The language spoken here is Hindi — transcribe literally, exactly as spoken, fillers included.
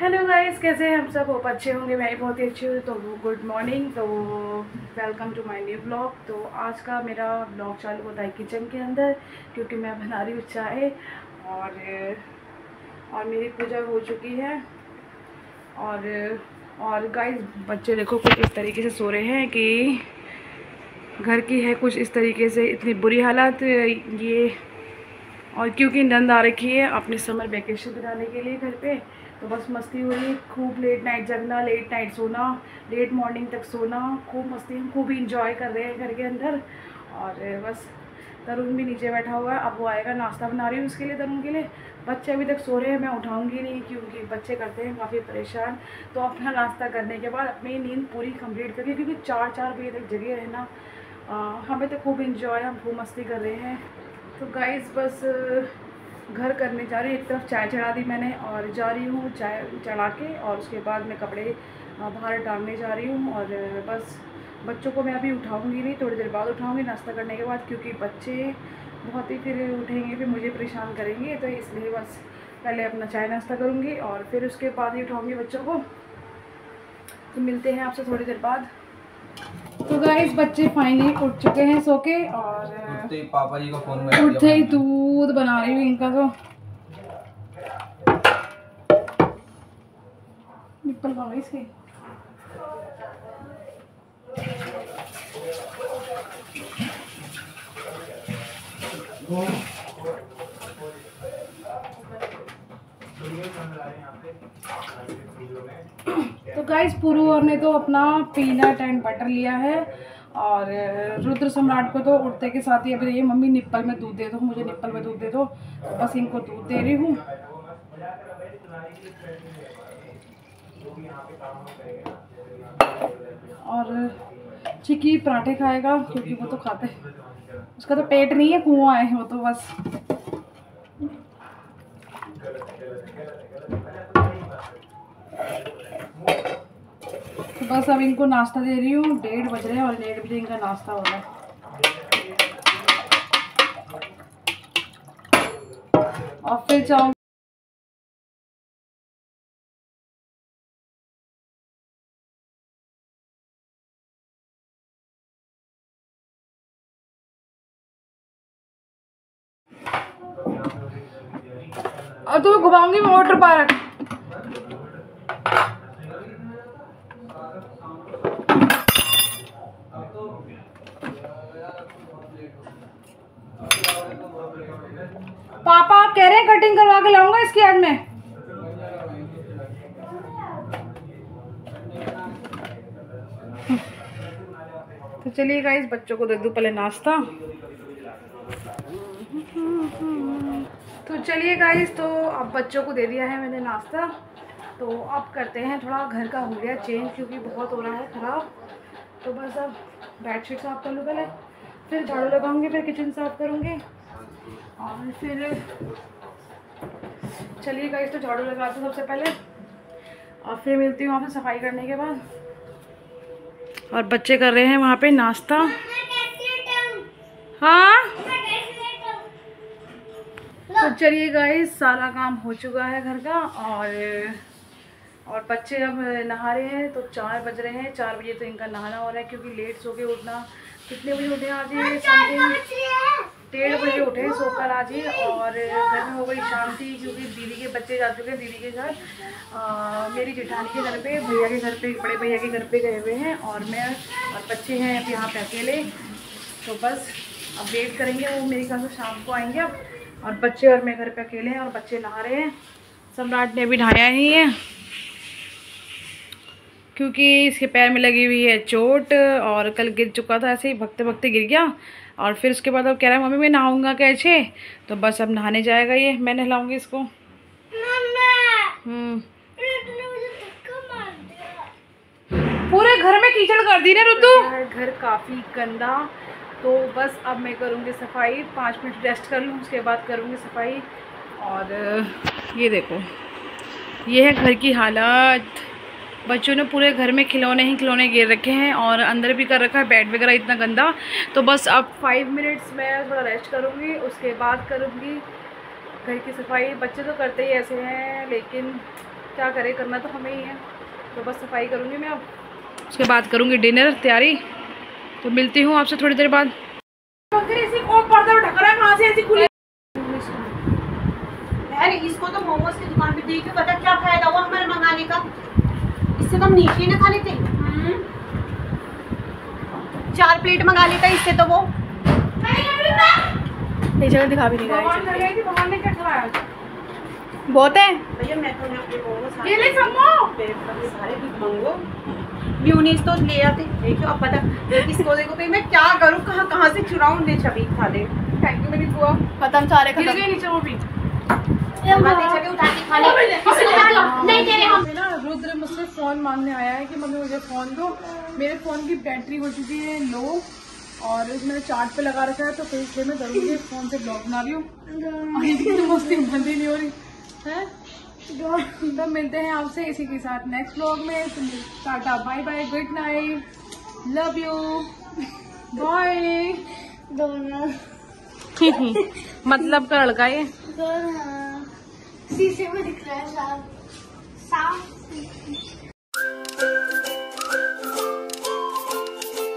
हेलो गाइस, कैसे हैं हम सब? होप अच्छे होंगे। मैं भी बहुत ही अच्छी हूँ। तो गुड मॉर्निंग, तो welcome to my new blog. तो आज का मेरा ब्लॉग चालू होता है किचन के अंदर, क्योंकि मैं बना रही हूँ चाय और और मेरी पूजा हो चुकी है। और और गाइस, बच्चे देखो कुछ इस तरीके से सो रहे हैं कि घर की है कुछ इस तरीके से, इतनी बुरी हालत ये। और क्योंकि नंद आ रखी है अपने समर वैकेशन बनाने के लिए घर पे, तो बस मस्ती हो रही है। खूब लेट नाइट जगना, लेट नाइट सोना, लेट मॉर्निंग तक सोना, खूब मस्ती, हम खूब इंजॉय कर रहे हैं घर के अंदर। और बस तरुण भी नीचे बैठा हुआ है, अब वो आएगा। नाश्ता बना रही हूँ उसके लिए, तरुण के लिए। बच्चे अभी तक सो रहे हैं, मैं उठाऊंगी नहीं क्योंकि बच्चे करते हैं काफ़ी परेशान। तो अपना नाश्ता करने के बाद अपनी नींद पूरी कंप्लीट करके, क्योंकि चार चार बजे तक जगे रहना, आ, हमें तो खूब इंजॉय, हम खूब मस्ती कर रहे हैं। तो गाइस बस घर करने जा रही हूँ। एक तरफ चाय चढ़ा दी मैंने और जा रही हूँ चाय चढ़ा के, और उसके बाद मैं कपड़े बाहर डालने जा रही हूँ। और बस बच्चों को मैं अभी उठाऊँगी नहीं, थोड़ी देर बाद उठाऊँगी नाश्ता करने के बाद, क्योंकि बच्चे बहुत ही फिर उठेंगे, फिर मुझे परेशान करेंगे। तो इसलिए बस पहले अपना चाय नाश्ता करूँगी और फिर उसके बाद ही उठाऊँगी बच्चों को। तो मिलते हैं आपसे थोड़ी देर बाद। तो गाइस, बच्चे फाइनली उठ चुके हैं सो के, और उठते ही पापा जी का फोन उठते ही दूध बना रही हूँ इनका। तो निप्पल पाओ इसके। तो गाइस, पुरू और ने तो अपना पीनट एंड बटर लिया है, और रुद्र सम्राट को तो उठते के साथ ही अभी ये मम्मी निप्पल में दूध दे दो, मुझे निप्पल में दूध दे दो। बस इनको दूध दे रही हूँ। और चिकी पराठे खाएगा, क्योंकि वो तो खाते हैं, उसका तो पेट नहीं है, कुआं है वो तो बस। तो बस अब इनको नाश्ता दे रही हूँ। डेढ़ बज रहे हैं और डेढ़ बजे इनका नाश्ता हो रहा है। और फिर चाहूँ और तो घुमाऊंगी मैं वाटर पार्क। पापा कह रहे हैं कटिंग करवा के लाऊंगा इसकी आज मैं। तो चलिए गाइस, बच्चों को दे दूं पहले नाश्ता। तो चलिए गाइस, तो अब बच्चों को दे दिया है मैंने नाश्ता। तो अब करते हैं, थोड़ा घर का हो गया चेंज, क्योंकि बहुत हो रहा है ख़राब। तो बस अब बेडशीट साफ़ कर लूँ पहले, फिर झाड़ू लगाऊंगी, फिर किचन साफ़ करूँगी, और फिर चलिए गाइस, तो झाड़ू लगाती हूँ सबसे पहले, और फिर मिलती हूँ आपसे सफाई करने के बाद। और बच्चे कर रहे हैं वहाँ पे नाश्ता। हाँ, तो चलिए गाइस, सारा काम हो चुका है घर का, और और बच्चे अब नहा रहे हैं। तो चार बज रहे हैं, चार बजे तो इनका नहाना हो रहा है, क्योंकि लेट सो के उठना। कितने बजे उठे आज? ये समथिंग डेढ़ बजे उठे सोकर आज ही। और घर में हो गई शांति, क्योंकि दीदी के बच्चे जा चुके हैं दीदी के घर, आ, मेरी जेठानी के घर पे, भैया के घर पे, बड़े भैया के घर पे गए हुए हैं, और मैं और बच्चे हैं अब यहाँ पे अकेले। तो बस अब वेट करेंगे, वो मेरे ख्याल से शाम को आएंगे अब। और बच्चे और मैं घर पे अकेले हैं, और बच्चे नहा रहे हैं। सम्राट ने अभी नहाया नहीं है, क्योंकि इसके पैर में लगी हुई है चोट, और कल गिर चुका था, ऐसे ही भगते भगते गिर गया। और फिर उसके बाद अब कह रहा है मम्मी मैं नहाऊंगा कैसे। तो बस अब नहाने जाएगा ये, मैं नहलाऊंगी इसको। हम्म, पूरे घर में कीचड़ कर दी ना रुद्दू। घर काफ़ी गंदा। तो बस अब मैं करूँगी सफाई, पाँच मिनट रेस्ट कर लूँ, उसके बाद करूँगी सफाई। और ये देखो, ये है घर की हालत। बच्चों ने पूरे घर में खिलौने ही खिलौने गिर रखे हैं, और अंदर भी कर रखा है, बेड वगैरह इतना गंदा। तो बस अब फाइव मिनट्स में थोड़ा रेस्ट करूँगी, उसके बाद करूँगी घर की सफाई। बच्चे तो करते ही ऐसे हैं, लेकिन क्या करे, करना तो हमें ही है। तो बस सफाई करूँगी मैं, अब उसके बाद करूँगी डिनर तैयारी। तो मिलती हूँ आपसे थोड़ी देर बाद। इसको तो मोमोज की दुकान पे देख के पता क्या फायदा हुआ हमारे मंगाने का। इससे तो हम नीचे ना खा लेते, चार प्लेट मंगा लेता इससे तो वो जगह दिखा भी नहीं रहा है। भगवान ने क्या खिलाया? बहुत है भैया। मैं तो अपने मोमोज ये ले सम्मो सारे भी मंगो म्यूनीस तो ले आते। देखो अब पता इसको देखो तो मैं क्या करूँ, कहाँ कहाँ से चुराऊँ। दे छवि खा दे। थैंक यू मेरी बुआ। खत्म सारे खत्म नीचे वो भी रुद्र मुझसे फ़ोन मांगने आया है कि मम्मी मुझे फ़ोन दो। मेरे फ़ोन की बैटरी हो चुकी है लो और मैंने चार्ज पे लगा रखा है, तो फिर इसलिए मैं ज़रूर फ़ोन से ब्लॉग बना रही हूँ। तो मस्ती बंद ही नहीं हो रही है। तो मिलते हैं आपसे इसी के साथ नेक्स्ट ब्लॉग में। Tata bye bye, good night, love you, bye. दोनों मतलब का लड़का ये शीशे में दिख रहा है साफ साफ।